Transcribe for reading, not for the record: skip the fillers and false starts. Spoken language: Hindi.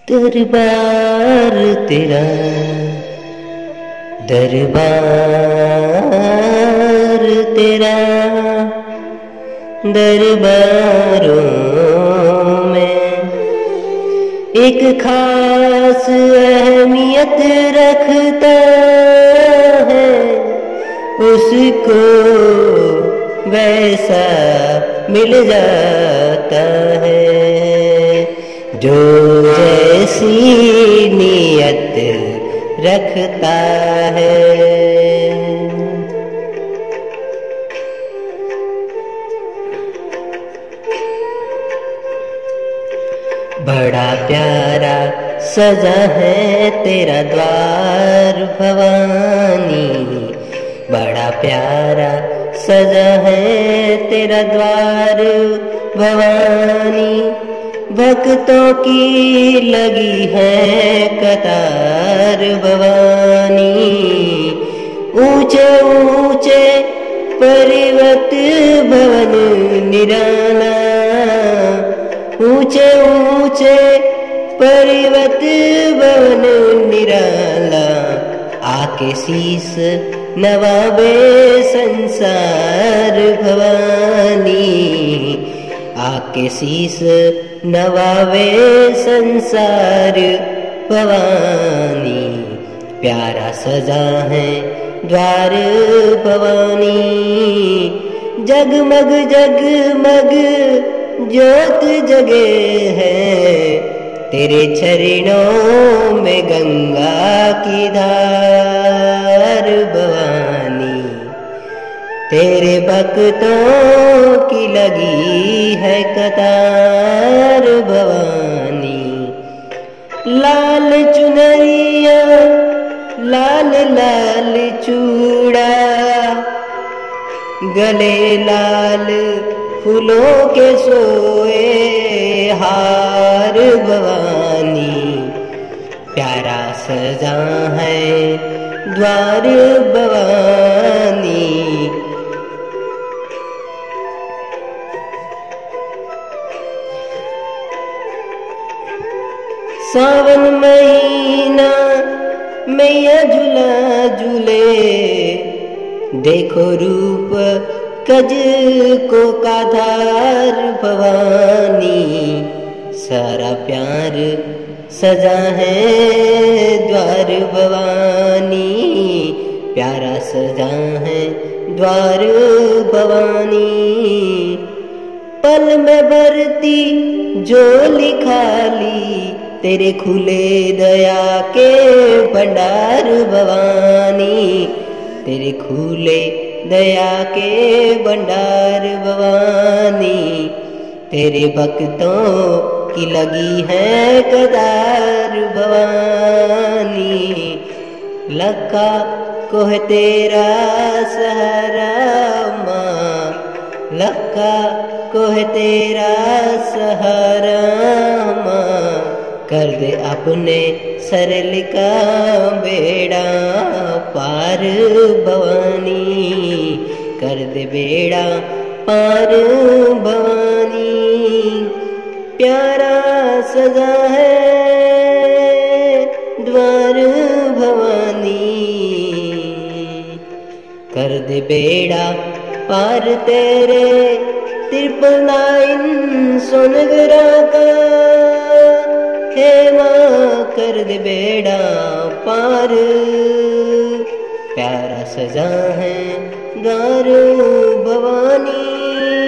दरबार तेरा दरबार तेरा दरबारों में एक खास अहमियत रखता है, उसको वैसा मिल जाता है जो जैसी नियत रखता है। बड़ा प्यारा सजा है तेरा द्वार भवानी, बड़ा प्यारा सजा है तेरा द्वार भवानी। भक्तों की लगी है कतार भवानी, ऊंचे ऊंचे पर्वत भवन निराला, ऊंचे ऊंचे पर्वत भवन निराला। आके शीस नवाबे संसार भवानी, आके शीस नवाबे संसार भवानी। प्यारा सजा है द्वार भवानी, जगमग जगमग ज्योत जगे है तेरे चरणों में गंगा की धार भवानी। तेरे भक्तों की लगी है कतार भवानी। लाल चुनरिया लाल लाल चूड़ा, गले लाल फूलों के सोए हार भवानी। प्यारा सजा है द्वार भवानी। सावन महीना मैया झूला झूले, देखो रूप कज को काधार भवानी। सारा प्यार सजा है द्वार भवानी, प्यारा सजा है द्वार भवानी। पल में भरती झोली खाली, तेरे खुले दया के भंडार भवानी, तेरे खुले दया के भंडार भवानी। तेरे भक्तों की लगी है कतार भवानी। लक्का को है तेरा सहारा माँ, लक्का को है तेरा सहारा माँ। कर दे अपने सरल का बेड़ा पार भवानी, कर दे बेड़ा पार भवानी। प्यारा सजा है द्वार भवानी, कर दे बेड़ा पार तेरे 999 सोनगरा का। हे माँ कर दे बेड़ा पार, प्यारा सजा है द्वार भवानी।